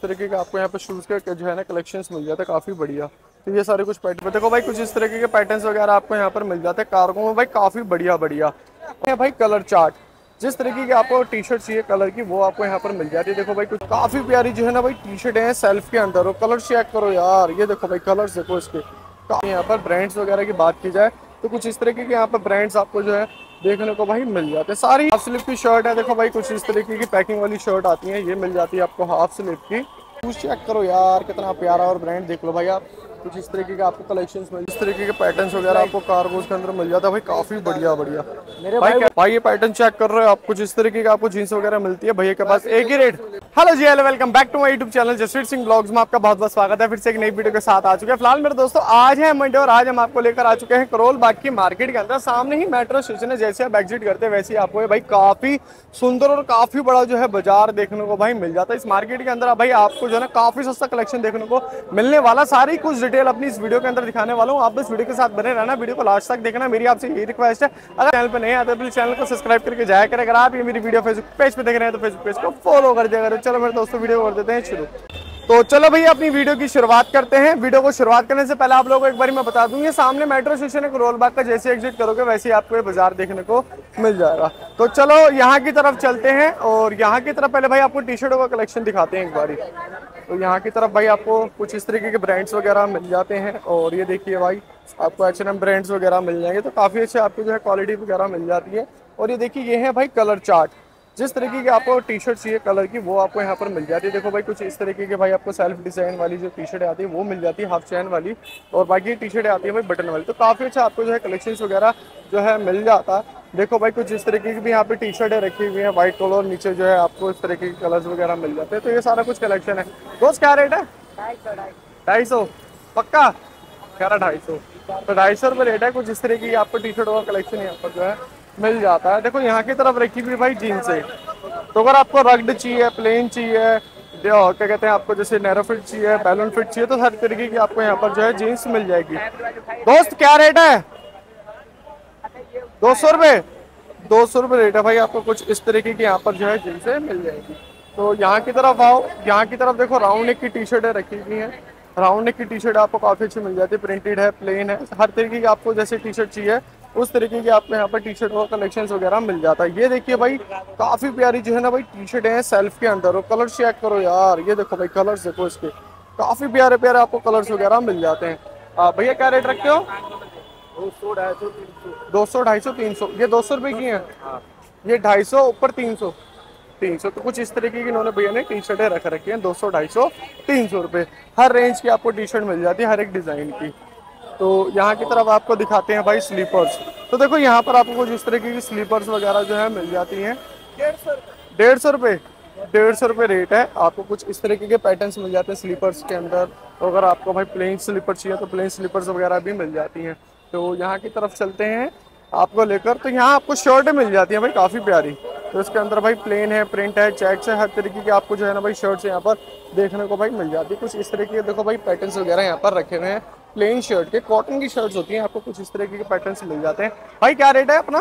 तरीके के आपको यहाँ पे शूज़ के जो है ना कलेक्शंस मिल जाते हैं काफ़ी बढ़िया। तो ये सारे कुछ पैटर्न देखो भाई, कुछ इस तरीके के पैटर्न्स वगैरह आपको यहाँ पर मिल जाते हैं कार्गो में भाई, काफ़ी बढ़िया बढ़िया है भाई। कलर चार्ट, जिस तरीके की आपको टी शर्ट चाहिए कलर की वो आपको यहाँ पर मिल जाती है। देखो भाई कुछ काफ़ी प्यारी जो है ना भाई टी शर्ट है सेल्फ के अंदर, और कलर चेक करो यार, ये देखो भाई कलर्स देखो इसके। यहाँ पर ब्रांड्स वगैरह की बात की जाए तो कुछ इस तरीके के यहाँ पर ब्रांड्स आपको जो है देखने को भाई मिल जाते हैं। सारी हाफ स्लीव की शर्ट है, देखो भाई कुछ इस तरीके की पैकिंग वाली शर्ट आती है, ये मिल जाती है आपको हाफ स्लीव की। चेक करो यार कितना प्यारा, और ब्रांड देख लो भाई आप। कुछ इस तरीके के आपको कलेक्शंस मिल, इस तरीके के पैटर्न्स वगैरह आपको कार्गोस के अंदर मिल जाता है भाई, काफी बढ़िया बढ़िया। मेरे भाई ये पैटर्न चेक कर रहे हो आप, कुछ इस तरीके की आपको जींस वगैरह मिलती है भैया के पास एक ही rate. Hello ji, hello, welcome back to my YouTube channel Jasveer Singh blogs में आपका बहुत बहुत स्वागत है। फिर से एक नई वीडियो के साथ आ चुके हैं। फिलहाल मेरे दोस्तों आज है मंडे और आज हम आपको लेकर आ चुके हैं करोल बाग की मार्केट के अंदर। सामने ही मेट्रो स्टेशन है, जैसे आप एग्जिट करते हैं वैसे ही आपको भाई काफी सुंदर और काफी बड़ा जो है बाजार देखने को भाई मिल जाता है। इस मार्केट के अंदर भाई आपको जो है ना काफी सस्ता कलेक्शन देखने को मिलने वाला। सारी कुछ डिटेल अपनी इस वीडियो के अंदर दिखाने वाला हूँ, आप बस वीडियो के साथ बने रहना, वीडियो को लास्ट तक देखना। मेरी आपसे यही रिक्वेस्ट है, अगर चैनल पर नहीं आते प्लीज चैनल को सब्सक्राइब करके जाया करें। अगर आप ये मेरी वीडियो फेसबुक पेज पे देख रहे हैं तो फेसबुक पेज को फॉलो कर दिया करें। चलो मेरे दोस्तों वीडियो कर देते हैं शुरू। तो चलो भैया अपनी वीडियो की शुरुआत करते हैं। वीडियो को शुरुआत करने से पहले आप लोगों को एक बार मैं बता दूं, ये सामने मेट्रो स्टेशन है करोल बाग का, जैसे एग्जिट करोगे वैसे ही आपको ये बाजार देखने को मिल जाएगा। तो चलो यहाँ की तरफ चलते हैं, और यहाँ की तरफ पहले भाई आपको टी शर्टों का कलेक्शन दिखाते हैं एक बारी। तो यहाँ की तरफ भाई आपको कुछ इस तरीके के ब्रांड्स वगैरह मिल जाते हैं, और ये देखिए भाई आपको H&M ब्रांड्स वगैरह मिल जाएंगे, तो काफ़ी अच्छे आपको जो है क्वालिटी वगैरह मिल जाती है। और ये देखिए ये है भाई कलर चार्ट, जिस तरीके की आपको टी शर्ट चाहिए कलर की वो आपको यहाँ पर मिल जाती है। देखो भाई कुछ इस तरीके के भाई आपको सेल्फ डिजाइन वाली जो टी शर्ट आती है वो मिल जाती है हाफ चैन वाली, और बाकी टी शर्ट आती है भाई बटन वाली। तो काफ़ी अच्छा आपको जो है कलेक्शंस वगैरह जो है मिल जाता है। देखो भाई कुछ इस तरीके की भी यहाँ पे टी शर्टें रखी हुई है व्हाइट कलर, और नीचे जो है आपको इस तरीके के कलर्स वगैरह मिल जाते हैं। तो ये सारा कुछ कलेक्शन है। दोस्त क्या रेट है? 250 पक्का? कह रहा 250, तो 250 रुपये रेट है। कुछ इस तरीके की आपको टी शर्टों का कलेक्शन यहाँ पर जो है मिल जाता है। देखो यहाँ की तरफ रखी हुई भाई जीन्स है, तो अगर आपको रग्ड चाहिए, प्लेन चाहिए, क्या कहते हैं आपको जैसे नैरो फिट चाहिए, बैलून फिट चाहिए, तो हर तरीके की आपको यहाँ पर जो है जीन्स मिल जाएगी। दोस्त क्या रेट है? 200 रुपये, 200 रुपये रेट है भाई। आपको कुछ इस तरीके की यहाँ पर जो है जीन्सें मिल जाएगी। तो यहाँ की तरफ आओ, यहाँ की तरफ देखो राउंड नेक की टी शर्टें रखी हुई हैं। राउंड नेक की टी शर्ट आपको काफ़ी अच्छी मिल जाती है, प्रिंटेड है, प्लेन है, हर तरीके की आपको जैसे टी शर्ट चाहिए उस तरीके की आपको यहाँ पर टी शर्ट और कलेक्शंस वगैरह मिल जाता है। ये देखिए भाई काफ़ी प्यारी जो है ना भाई टी शर्ट है सेल्फ के अंदर, और कलर चेक करो यार, ये देखो भाई कलर्स देखो इसके, काफ़ी प्यारे प्यारे आपको कलर्स वगैरह मिल जाते हैं। भैया क्या रेट रखते हो? 200, 250, 300। ये 200 रुपये की है, ये 250 ऊपर 300, 300। तो कुछ इस तरीके की इन्होंने भैया ने टी शर्टें रख रखी हैं, 200, 250, 300 रुपये। हर रेंज की आपको टी शर्ट मिल जाती है, हर एक डिज़ाइन की। तो यहाँ की तरफ आपको दिखाते हैं भाई स्लीपर्स। तो देखो यहाँ पर आपको कुछ इस तरीके की स्लीपर्स वगैरह जो है मिल जाती हैं। 150 रुपये, 150 रुपये रेट है। आपको कुछ इस तरीके के पैटर्न्स मिल जाते हैं स्लीपर्स के अंदर। तो अगर आपको भाई प्लेन स्लीपर चाहिए तो प्लेन स्लीपर्स वगैरह भी मिल जाती हैं। तो यहाँ की तरफ चलते हैं आपको लेकर, तो यहाँ आपको शर्टें मिल जाती हैं भाई काफ़ी प्यारी। तो इसके अंदर भाई प्लेन है, प्रिंट है, चेक्स है, हर तरीके की आपको जो है ना भाई शर्ट्स यहाँ पर देखने को भाई मिल जाती है। कुछ इस तरीके के देखो भाई पैटर्न्स वगैरह यहाँ पर रखे हुए हैं, प्लेन शर्ट के, कॉटन की शर्ट्स होती हैं, आपको कुछ इस तरीके के पैटर्न्स मिल जाते हैं। भाई क्या रेट है अपना?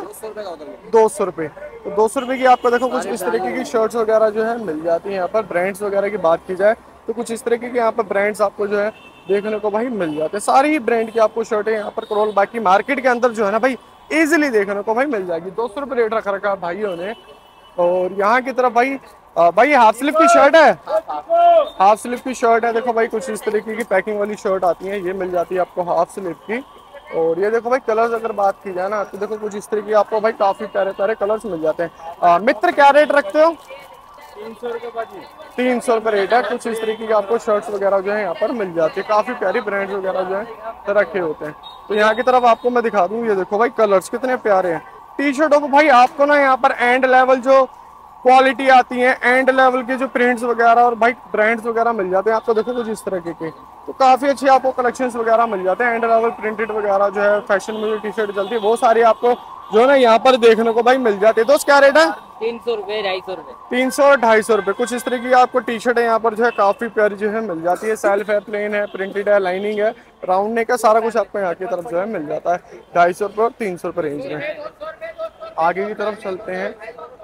200 रुपये। तो 200 रुपये की आपको देखो कुछ इस तरीके की शर्ट्स वगैरह जो है मिल जाती हैं यहाँ पर। ब्रांड्स वगैरह की बात की जाए तो कुछ इस तरीके के यहाँ पर ब्रांड्स आपको जो है देखने को भाई मिल जाते हैं। सारी ही ब्रांड की आपको शर्टें यहाँ पर करोल बाग की मार्केट के अंदर जो है ना भाई इजीली देखने को भाई मिल जाएगी। 200 रुपये रेट रख रखा भाइयों ने। और यहाँ की तरफ भाई भाई हाफ स्लीव की शर्ट है, हाफ स्लीव की शर्ट है। देखो भाई कुछ इस तरीके की पैकिंग वाली शर्ट आती है, ये मिल जाती है आपको हाफ स्लीव की। और ये देखो भाई कलर्स अगर बात की जाए ना तो देखो कुछ इस तरीके आपको भाई काफी प्यारे प्यारे कलर्स मिल जाते हैं। मित्र क्या रेट रखते हो? 300 रुपये, 300 रुपये रेट है। कुछ इस तरीके की आपको शर्ट्स वगैरह जो है यहाँ पर मिल जाती है, काफी प्यारी ब्रांड्स वगैरह जो है रखे होते हैं। तो यहाँ की तरफ आपको मैं दिखा दूँ, ये देखो भाई कलर्स कितने प्यारे हैं टी शर्टों को भाई। आपको ना यहाँ पर एंड लेवल जो क्वालिटी आती है, एंड लेवल के जो प्रिंट्स वगैरह और भाई ब्रांड्स वगैरह मिल जाते हैं आपको। देखो कुछ इस तरीके के, तो काफ़ी अच्छे आपको कलेक्शंस वगैरह मिल जाते हैं। एंड लेवल प्रिंटेड वगैरह जो है फैशन में जो टी शर्ट चलती है वो सारी आपको जो है ना यहाँ पर देखने को भाई मिल जाती है। दोस्त क्या रेट है? 300 रुपये, 250 रुपये, 300 और 250 रुपये। कुछ इस तरीके की आपको टी शर्ट है यहाँ पर जो है काफ़ी प्यारी जो है मिल जाती है। सेल्फ है, प्लेन है, प्रिंटेड है, लाइनिंग है, राउंड नेक है, सारा कुछ आपको यहाँ की तरफ जो है मिल जाता है 250 रुपये और 300 रुपये रेंज में। आगे की तरफ चलते हैं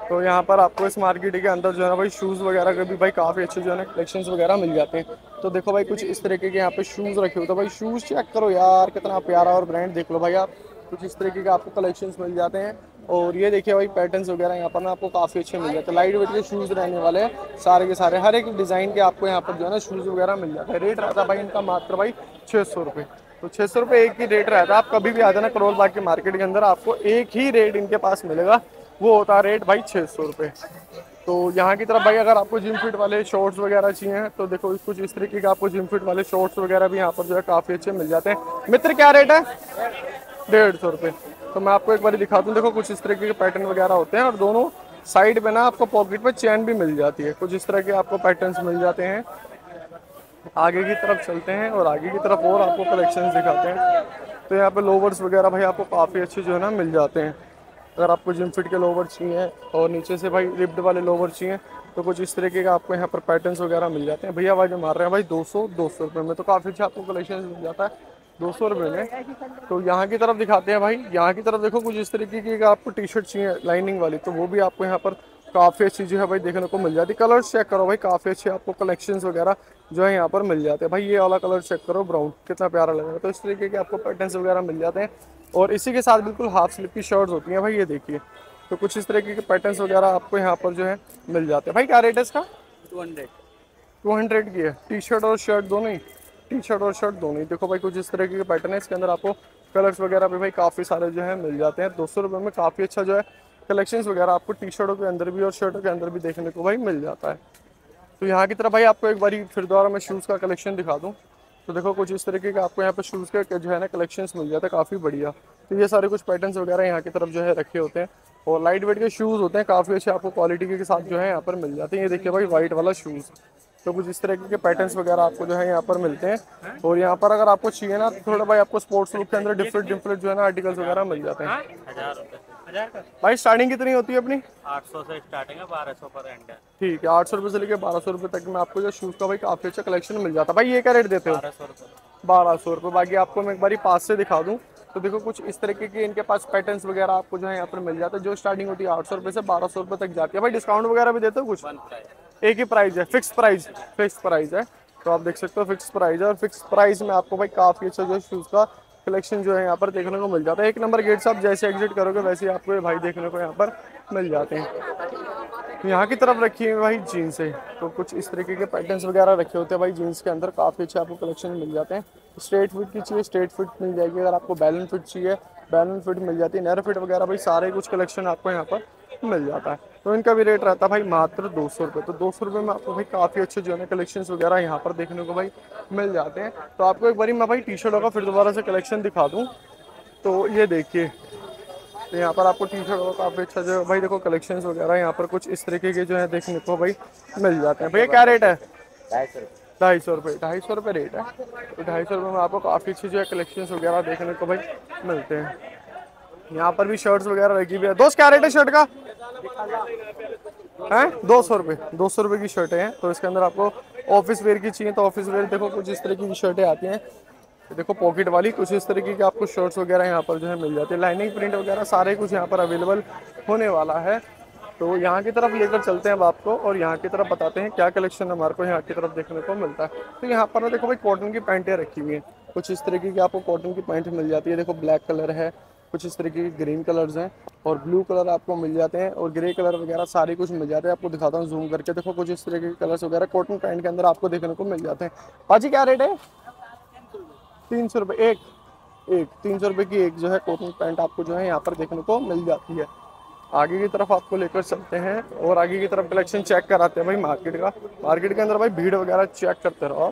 तो यहाँ पर आपको इस मार्केट के अंदर जो है ना भाई शूज़ वगैरह के भी भाई काफ़ी अच्छे जो है ना कलेक्शंस वगैरह मिल जाते हैं। तो देखो भाई कुछ इस तरीके के यहाँ पे शूज़ रखे हुए, तो भाई शूज़ चेक करो यार कितना प्यारा, और ब्रांड देख लो भाई आप, कुछ इस तरीके के आपको कलेक्शंस मिल जाते हैं। और ये देखिए भाई पैटर्न्स वगैरह यहाँ पर ना आपको काफ़ी अच्छे मिल जाते हैं। लाइट वेट के शूज़ रहने वाले हैं सारे के सारे, हर एक डिज़ाइन के आपको यहाँ पर जो है ना शूज़ वगैरह मिल जाता है। रेट रहता है भाई इनका मात्र भाई 600 रुपये। तो 600 रुपये एक ही रेट रहता है। आप कभी भी आ जाना करोल बाग के मार्केट के अंदर, आपको एक ही रेट इनके पास मिलेगा, वो होता है रेट भाई 600 रुपये। तो यहाँ की तरफ भाई अगर आपको जिम फिट वाले शॉर्ट्स वगैरह चाहिए तो देखो कुछ इस तरीके के आपको जिम फिट वाले शॉर्ट्स वगैरह भी यहाँ पर जो है काफ़ी अच्छे मिल जाते हैं। मित्र क्या रेट है? 150 रुपये। तो मैं आपको एक बार दिखाता हूँ, देखो कुछ इस तरीके के पैटर्न वगैरह होते हैं, और दोनों साइड में ना आपको पॉकेट में चैन भी मिल जाती है। कुछ इस तरह के आपको पैटर्न्स मिल जाते हैं। आगे की तरफ चलते हैं और आगे की तरफ और आपको कलेक्शंस दिखाते हैं। तो यहाँ पे लोवर्स वगैरह भाई आपको काफ़ी अच्छे जो है ना मिल जाते हैं। अगर आपको जिम फिट के लोवर चाहिए और नीचे से भाई रिप्ड वाले लोवर चाहिए तो कुछ इस तरीके का आपको यहाँ पर पैटर्न्स वगैरह मिल जाते हैं। भैया आवाज़ मार रहे हैं भाई 200 रुपये में, तो काफ़ी अच्छा आपको कलेक्शन मिल जाता है 200 रुपये में। तो यहाँ की तरफ दिखाते हैं भाई, यहाँ की तरफ देखो कुछ इस तरीके की आपको टी शर्ट चाहिए लाइनिंग वाली, तो वो भी आपको यहाँ पर काफ़ी अच्छी जो है भाई देखने को मिल जाती है। कलर चेक करो भाई, काफ़ी अच्छे आपको कलेक्शंस वगैरह जो है यहाँ पर मिल जाते हैं। भाई ये वाला कलर चेक करो ब्राउन, कितना प्यारा लग रहा है। तो इस तरीके के आपको पैटर्न्स वगैरह मिल जाते हैं, और इसी के साथ बिल्कुल हाफ स्लीव की शर्ट्स होती हैं भाई, ये देखिए। तो कुछ इस तरीके के पैटर्न्स वगैरह आपको यहाँ पर जो है मिल जाते हैं। भाई क्या रेट है इसका? 200 की है। टी शर्ट और शर्ट दोनों ही, टी शर्ट और शर्ट दोनों ही। देखो भाई कुछ इस तरीके के पैटर्न है, इसके अंदर आपको कलर्स वगैरह भी भाई काफ़ी सारे जो है मिल जाते हैं। 200 रुपये में काफ़ी अच्छा जो है कलेक्शंस वगैरह आपको टी शर्टों के अंदर भी और शर्टों के अंदर भी देखने को भाई मिल जाता है। तो यहाँ की तरफ भाई आपको एक बारी फिर दोबारा मैं शूज़ का कलेक्शन दिखा दूँ, तो देखो कुछ इस तरीके के आपको यहाँ पे शूज़ के जो है ना कलेक्शंस मिल जाते हैं काफ़ी बढ़िया। तो ये सारे कुछ पैटर्न्स वगैरह यहाँ की तरफ जो है रखे होते हैं, और लाइट वेट के शूज़ होते हैं काफ़ी अच्छे, आपको क्वालिटी के साथ जो है यहाँ पर मिल जाते हैं। ये देखिए भाई वाइट वाला शूज़, तो कुछ इस तरीके के पैटर्न्स वगैरह आपको जो है यहाँ पर मिलते हैं। और यहाँ पर अगर आपको चाहिए ना तो थोड़ा भाई आपको स्पोर्ट्स लुक के अंदर डिफरेंट जो है ना आर्टिकल्स वगैरह मिल जाते हैं। 1000 रुपये भाई स्टार्टिंग कितनी होती है अपनी? 800 से स्टार्टिंग है, 1200 पर एंड है। ठीक है, 800 रुपये से लेकर 1200 रुपये तक में आपको जो शूज़ का भाई काफ़ी अच्छा कलेक्शन मिल जाता है। भाई ये क्या रेट देते हो? 1200 रुपये। 1200 रुपये। बाकी आपको मैं एक बारी पास से दिखा दूँ, तो देखो कुछ इस तरीके के इनके पास पैटर्न्स वगैरह आपको जो है यहाँ पर मिल जाता है, जो स्टार्टिंग होती है 800 रुपये से 1200 रुपये तक जाती है। भाई डिस्काउंट वगैरह भी देते हो कुछ? एक ही प्राइस है, फिक्स प्राइस है। तो आप देख सकते हो फिक्स प्राइस है, और फिक्स प्राइस में आपको भाई काफ़ी अच्छा जो शूज़ का कलेक्शन जो है यहाँ पर देखने को मिल जाता है। एक नंबर गेट से आप जैसे एग्जिट करोगे वैसे ही आपको ये भाई देखने को यहाँ पर मिल जाते हैं। यहाँ की तरफ रखी है भाई जीन्स है, तो कुछ इस तरीके के पैटर्न्स वगैरह रखे होते हैं भाई जीन्स के अंदर, काफ़ी अच्छे आपको कलेक्शन मिल जाते हैं। स्ट्रेट फिट की चाहिए स्ट्रेट फिट मिल जाएगी, अगर आपको बैलन फिट चाहिए बैलन फिट मिल जाती है, नैरो फिट वगैरह भाई सारे कुछ कलेक्शन आपको यहाँ पर मिल जाता है। तो इनका भी रेट रहता है भाई मात्र 200 रुपये। तो 200 रुपये में आपको भाई काफ़ी अच्छे जो है ना कलेक्शंस वगैरह यहाँ पर देखने को भाई मिल जाते हैं। तो आपको एक बारी मैं भाई टी शर्टों का फिर दोबारा से कलेक्शन दिखा दूँ, तो ये देखिए, तो यहाँ पर आपको टी शर्ट काफ़ी अच्छा जो है भाई देखो कलेक्शंस वगैरह यहाँ पर कुछ इस तरीके के जो है देखने को भाई मिल जाते हैं। भैया क्या रेट है? 250 रुपये। 250 रुपये रेट है। तो 250 रुपये में आपको काफ़ी अच्छी जो है कलेक्शंस वगैरह देखने को भाई मिलते हैं। यहाँ पर भी शर्ट्स वगैरह रखी हुई है। दोस्त क्या रेट है शर्ट का? हैं 200 रुपये। 200 रुपये की शर्टें हैं। तो इसके अंदर आपको ऑफिस वेयर की चाहिए तो ऑफिस वेयर देखो कुछ इस तरीके की शर्टें आती हैं, देखो पॉकेट वाली, कुछ इस तरीके की आपको शर्ट्स वगैरह यहाँ पर जो है मिल जाती है। लाइनिंग प्रिंट वगैरह सारे कुछ यहाँ पर अवेलेबल होने वाला है। तो यहाँ की तरफ लेकर चलते हैं अब आपको, और यहाँ की तरफ बताते हैं क्या कलेक्शन हमारे को यहाँ की तरफ देखने को मिलता है। तो यहाँ पर ना देखो भाई कॉटन की पैंटें रखी हुई हैं, कुछ इस तरीके की आपको कॉटन की पैंट मिल जाती है। देखो ब्लैक कलर है, कुछ इस तरीके के ग्रीन कलर्स हैं, और ब्लू कलर आपको मिल जाते हैं, और ग्रे कलर वगैरह सारे कुछ मिल जाते हैं। आपको दिखाता हूँ जूम करके, देखो कुछ इस तरीके के कलर्स वगैरह कॉटन पैंट के अंदर आपको देखने को मिल जाते हैं। पाजी क्या रेट है? 300 रुपये एक। 300 रुपये की एक जो है कॉटन पैंट आपको जो है यहाँ पर देखने को मिल जाती है। आगे की तरफ आपको लेकर चलते हैं और आगे की तरफ कलेक्शन चेक कराते हैं भाई मार्केट का। मार्केट के अंदर भाई भीड़ वगैरह चेक करते रहो आप,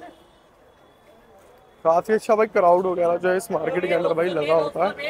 काफी अच्छा भाई क्राउड वगैरह जो है इस मार्केट के अंदर भाई लगा होता है।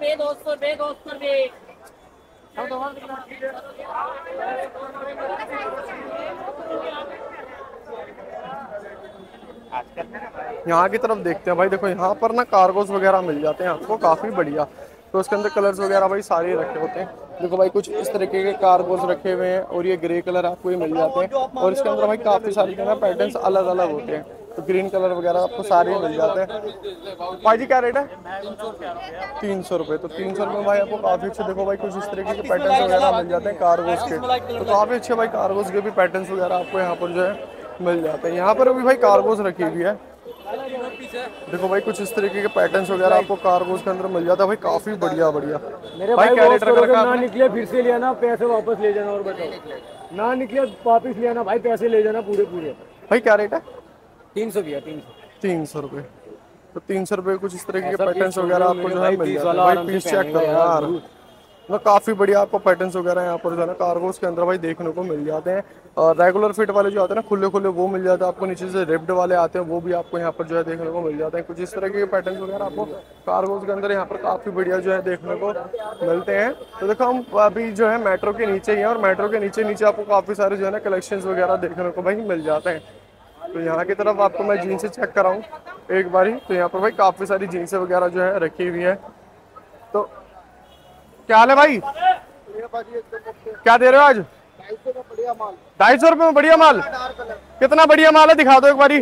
यहाँ की तरफ देखते हैं भाई, देखो यहाँ पर ना कार्गोस वगैरह मिल जाते हैं आपको काफ़ी बढ़िया। तो उसके अंदर कलर्स वगैरह भाई सारे रखे होते हैं। देखो भाई कुछ इस तरीके के कार्गोस रखे हुए हैं, और ये ग्रे कलर आपको ये मिल जाते हैं, और इसके अंदर भाई काफ़ी सारे जो है पैटर्न्स अलग अलग होते हैं। तो ग्रीन कलर वगैरह आपको सारे मिल जाते हैं। भाई जी क्या रेट है? 300 रुपये। तो 300 रुपये भाई आपको काफ़ी अच्छे, देखो भाई कुछ इस तरीके के पैटर्न वगैरह मिल जाते हैं कार्गोस के, तो काफ़ी अच्छे भाई कार्गोस के भी पैटर्न्स वगैरह आपको यहाँ पर जो है मिल जाते हैं। यहाँ पर अभी भाई कार्गोस रखी हुई है, देखो भाई कुछ इस तरीके के पैटर्न्स वगैरह आपको कार्गोस के अंदर मिल जाता है भाई, काफ़ी बढ़िया बढ़िया। मेरे भाई क्या रेट रखा ना निकले फिर से ले आना, पैसे वापस ले जाना, और बताओ ना निकले वापस ले आना भाई, पैसे ले जाना पूरे पूरे। भाई क्या रेट है? 300 भैया, 300 रुपये। तो 300 रुपये कुछ इस तरीके के पैटर्न्स वगैरह आपको जो है मिल जाते हैं भाई। पीस चेक करो यार, मतलब काफ़ी बढ़िया आपको पैटर्न्स वगैरह यहाँ पर जो है ना कार्गोस के अंदर भाई देखने को मिल जाते हैं। और रेगुलर फिट वाले जो आते हैं ना खुले खुले, वो मिल जाते हैं आपको। नीचे से रिप्ड वाले आते हैं, वो भी आपको यहाँ पर जो है देखने को मिल जाते हैं। कुछ इस तरह के पैटर्न्स वगैरह आपको कार्गोस के अंदर यहाँ पर काफ़ी बढ़िया जो है देखने को मिलते हैं। तो देखो हम अभी जो है मेट्रो के नीचे ही हैं, और मेट्रो के नीचे नीचे आपको काफ़ी सारे जो है ना कलेक्शंस वगैरह देखने को भाई मिल जाते हैं। तो यहाँ की तरफ आपको मैं जीन्स चेक कराऊँ एक बारी, तो यहाँ पर भाई काफ़ी सारी जीन्स वगैरह जो है रखी हुई है। तो क्या हाल है भाई, क्या दे रहे हो आज? 250 रुपये में बढ़िया माल। कितना बढ़िया माल है, दिखा दो एक बारी।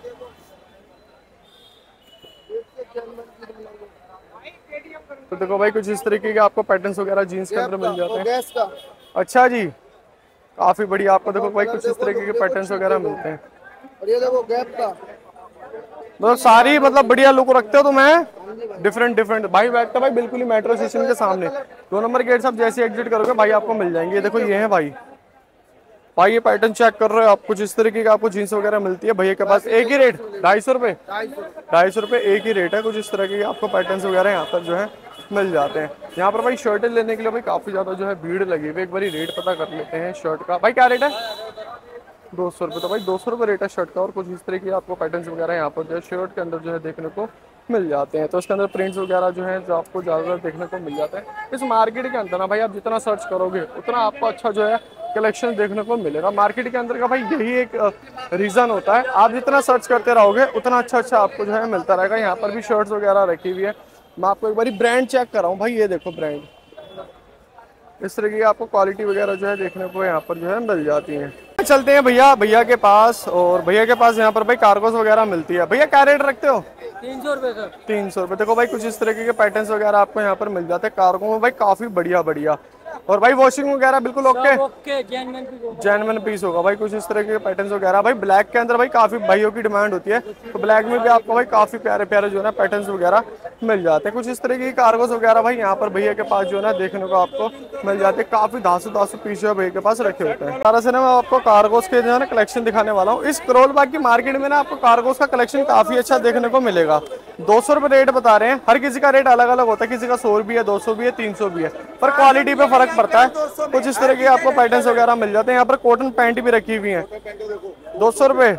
तो देखो भाई कुछ इस तरीके के आपको पैटर्न्स वगैरह जीन्स के अंदर मिल जाते हैं। अच्छा जी, काफी बढ़िया आपको देखो भाई कुछ इस तरीके के पैटर्न्स वगैरह मिलते हैं। और ये देखो गैप का, तो सारी मतलब बढ़िया लुक रखते हो तो मैं डिफरेंट डिफरेंट भाई बैठता भाई बिल्कुल ही मेट्रो स्टेशन के सामने 2 नंबर गेट से आप जैसे एग्जिट करोगे भाई आपको मिल जाएंगे। ये देखो ये है भाई, भाई ये पैटर्न चेक कर रहे हो आप, कुछ इस तरीके का आपको जीन्स वगैरह मिलती है भैया के पास। एक ही रेट 250 रुपये, 250 रुपये एक ही रेट है। कुछ इस तरह के आपको पैटर्न्स वगैरह यहाँ पर जो है मिल जाते हैं। यहाँ पर भाई शर्टें लेने के लिए भाई काफी ज्यादा जो है भीड़ लगी हुई है। एक बार रेट पता कर लेते हैं शर्ट का। भाई क्या रेट है? 200 रुपये। तो भाई 200 रुपये रेट है शर्ट का, और कुछ इस तरह की आपको पैटर्न्स वगैरह यहाँ पर जो है शर्ट के अंदर जो है देखने को मिल जाते हैं। तो इसके अंदर प्रिंट्स वगैरह जो है जो आपको ज़्यादातर देखने को मिल जाता है। इस मार्केट के अंदर ना भाई आप जितना सर्च करोगे उतना आपको अच्छा जो है कलेक्शन देखने को मिलेगा। मार्केट के अंदर का भाई यही एक रीज़न होता है, आप जितना सर्च करते रहोगे उतना अच्छा अच्छा आपको जो है मिलता रहेगा। यहाँ पर भी शर्ट्स वगैरह रखी हुई है, मैं आपको एक बार ब्रांड चेक कराऊँ भाई। ये देखो ब्रांड, इस तरह की आपको क्वालिटी वगैरह जो है देखने को यहाँ पर जो है मिल जाती है। चलते हैं भैया के पास, और भैया के पास यहाँ पर भाई कार्गोस वगैरह मिलती है। भैया क्या रेट रखते हो? 300 रुपये सर। 300 रुपये। देखो भाई कुछ इस तरीके के पैटर्न्स वगैरह आपको यहाँ पर मिल जाते हैं कार्गो में भाई, काफी बढ़िया बढ़िया। और भाई वॉशिंग वगैरह बिल्कुल ओके, जेन्युइन पीस होगा भाई। कुछ इस तरह के पैटर्न्स वगैरह भाई ब्लैक के अंदर भाई काफी भाइयों की डिमांड होती है, तो ब्लैक में भी आपको भाई काफी प्यारे प्यारे जो है ना पैटर्न्स वगैरह मिल जाते हैं। कुछ इस तरह की कार्गोस वगैरह भाई यहाँ पर भैया के पास जो है ना देखने को आपको मिल जाते हैं। काफी धासु पीस जो है भैया के पास रखे होते हैं। सारा से ना मैं आपको कार्गोस के जो है ना कलेक्शन दिखाने वाला हूँ। इस करोल बाग की मार्केट में ना आपको कार्गोस का कलेक्शन काफी अच्छा देखने को मिलेगा। 200 रुपये रेट बता रहे हैं, हर किसी का रेट अलग अलग होता है, किसी का 100 भी है, 200 भी है, 300 भी है, पर क्वालिटी पे फर्क पड़ता है। कुछ इस तरह के आपको पैटर्न्स वगैरह मिल जाते हैं। यहाँ पर कॉटन पैंट भी रखी हुई है। 200 रुपये,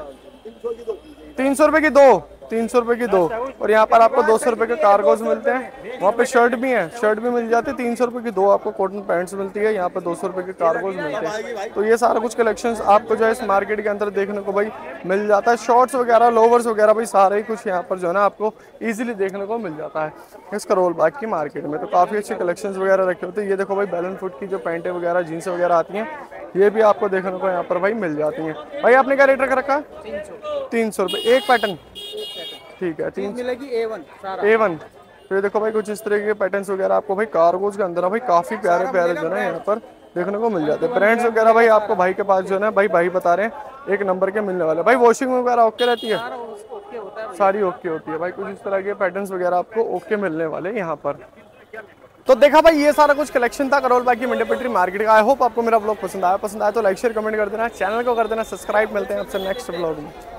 300 रुपये की दो, 300 रुपये की दो। और यहाँ पर आपको 200 रुपये के कार्गोस मिलते हैं। वहाँ पे शर्ट भी है, शर्ट भी मिल जाती है। 300 रुपये की दो आपको कॉटन पैंट्स मिलती है। यहाँ पर 200 रुपये के कार्गोस मिलते हैं। तो ये सारा कुछ कलेक्शंस आपको जो है इस मार्केट के अंदर देखने को भाई मिल जाता है। शॉर्ट्स वगैरह, लोवर्स वगैरह भाई सारे ही कुछ यहाँ पर जो है ना आपको ईजिली देखने को मिल जाता है इस करोल बाग की मार्केट में। तो काफ़ी अच्छे कलेक्शंस वगैरह रखे होते हैं। ये देखो भाई बैलन फुट की जो पैंटें वगैरह जीन्स वगैरह आती हैं, ये भी आपको देखने को यहाँ पर भाई मिल जाती हैं। भाई आपने क्या रेट रख रखा है? 300 रुपये एक पैटर्न, ठीक है। 3 मिलेगी A1। तो ये देखो भाई कुछ इस तरह के पैटर्न्स वगैरह आपको भाई कार्गोस के अंदर भाई काफी प्यारे प्यारे जो है ना यहाँ पर देखने को मिल जाते हैं। ब्रांड्स वगैरह भाई आपको भाई के पास जो है ना भाई बता रहे हैं 1 नंबर के मिलने वाले। भाई वॉशिंग वगैरह ओके रहती है, सारी ओके होती है भाई। कुछ इस तरह के पैटर्न्स वगैरह आपको ओके मिलने वाले यहाँ पर। तो देखा भाई ये सारा कुछ कलेक्शन था करोल बाग की मंडी पटरी मार्केट का। आई होप आपको मेरा ब्लॉग पसंद आया तो लाइक शेयर कमेंट कर देना, चैनल को कर देना सब्सक्राइब। मिलते हैं आपसे नेक्स्ट ब्लॉग में।